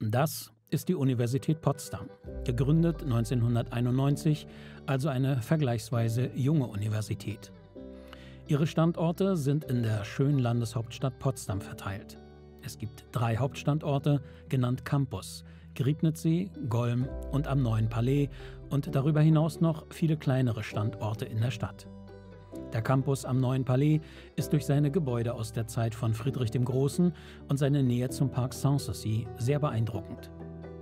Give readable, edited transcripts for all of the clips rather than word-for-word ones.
Das ist die Universität Potsdam, gegründet 1991, also eine vergleichsweise junge Universität. Ihre Standorte sind in der schönen Landeshauptstadt Potsdam verteilt. Es gibt 3 Hauptstandorte, genannt Campus: Griebnitzsee, Golm und am Neuen Palais, und darüber hinaus noch viele kleinere Standorte in der Stadt. Der Campus am Neuen Palais ist durch seine Gebäude aus der Zeit von Friedrich dem Großen und seine Nähe zum Park Sanssouci sehr beeindruckend.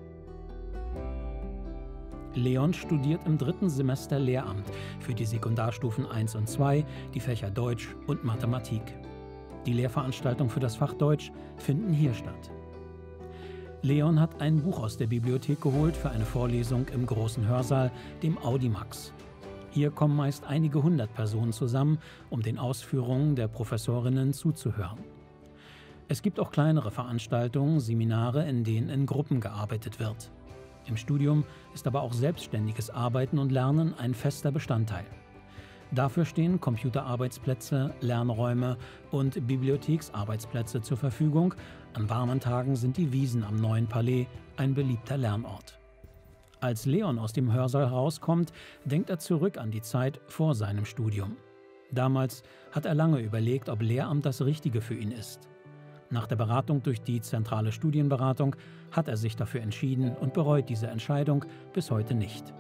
Leon studiert im 3. Semester Lehramt für die Sekundarstufen 1 und 2, die Fächer Deutsch und Mathematik. Die Lehrveranstaltungen für das Fach Deutsch finden hier statt. Leon hat ein Buch aus der Bibliothek geholt für eine Vorlesung im großen Hörsaal, dem Audimax. Hier kommen meist einige 100 Personen zusammen, um den Ausführungen der Professorinnen zuzuhören. Es gibt auch kleinere Veranstaltungen, Seminare, in denen in Gruppen gearbeitet wird. Im Studium ist aber auch selbstständiges Arbeiten und Lernen ein fester Bestandteil. Dafür stehen Computerarbeitsplätze, Lernräume und Bibliotheksarbeitsplätze zur Verfügung. An warmen Tagen sind die Wiesen am Neuen Palais ein beliebter Lernort. Als Leon aus dem Hörsaal rauskommt, denkt er zurück an die Zeit vor seinem Studium. Damals hat er lange überlegt, ob Lehramt das Richtige für ihn ist. Nach der Beratung durch die zentrale Studienberatung hat er sich dafür entschieden und bereut diese Entscheidung bis heute nicht.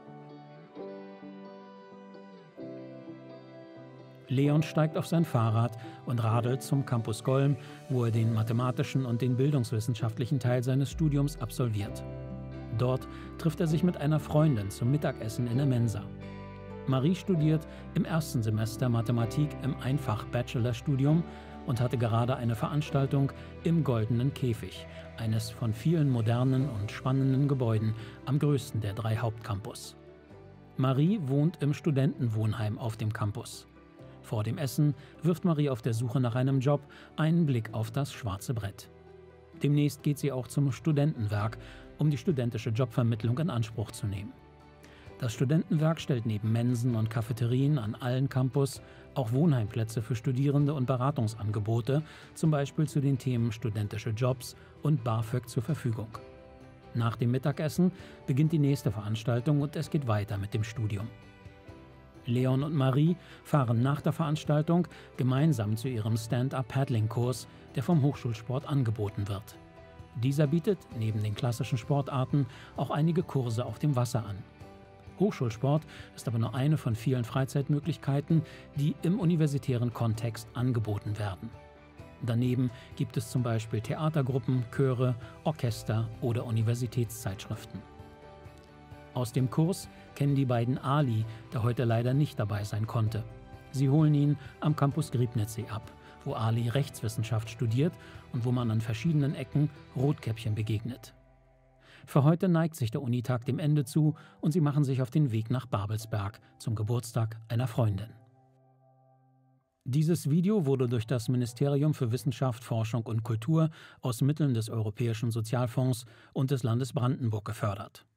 Leon steigt auf sein Fahrrad und radelt zum Campus Golm, wo er den mathematischen und den bildungswissenschaftlichen Teil seines Studiums absolviert. Dort trifft er sich mit einer Freundin zum Mittagessen in der Mensa. Marie studiert im 1. Semester Mathematik im Einfach-Bachelorstudium und hatte gerade eine Veranstaltung im Goldenen Käfig, eines von vielen modernen und spannenden Gebäuden am größten der 3 Hauptcampus. Marie wohnt im Studentenwohnheim auf dem Campus. Vor dem Essen wirft Marie auf der Suche nach einem Job einen Blick auf das schwarze Brett. Demnächst geht sie auch zum Studentenwerk, um die studentische Jobvermittlung in Anspruch zu nehmen. Das Studentenwerk stellt neben Mensen und Cafeterien an allen Campus auch Wohnheimplätze für Studierende und Beratungsangebote, zum Beispiel zu den Themen studentische Jobs und BAföG, zur Verfügung. Nach dem Mittagessen beginnt die nächste Veranstaltung und es geht weiter mit dem Studium. Leon und Marie fahren nach der Veranstaltung gemeinsam zu ihrem Stand-up-Paddling-Kurs, der vom Hochschulsport angeboten wird. Dieser bietet neben den klassischen Sportarten auch einige Kurse auf dem Wasser an. Hochschulsport ist aber nur eine von vielen Freizeitmöglichkeiten, die im universitären Kontext angeboten werden. Daneben gibt es zum Beispiel Theatergruppen, Chöre, Orchester oder Universitätszeitschriften. Aus dem Kurs kennen die beiden Ali, der heute leider nicht dabei sein konnte. Sie holen ihn am Campus Griebnitzsee ab, wo Ali Rechtswissenschaft studiert und wo man an verschiedenen Ecken Rotkäppchen begegnet. Für heute neigt sich der Unitag dem Ende zu und sie machen sich auf den Weg nach Babelsberg zum Geburtstag einer Freundin. Dieses Video wurde durch das Ministerium für Wissenschaft, Forschung und Kultur aus Mitteln des Europäischen Sozialfonds und des Landes Brandenburg gefördert.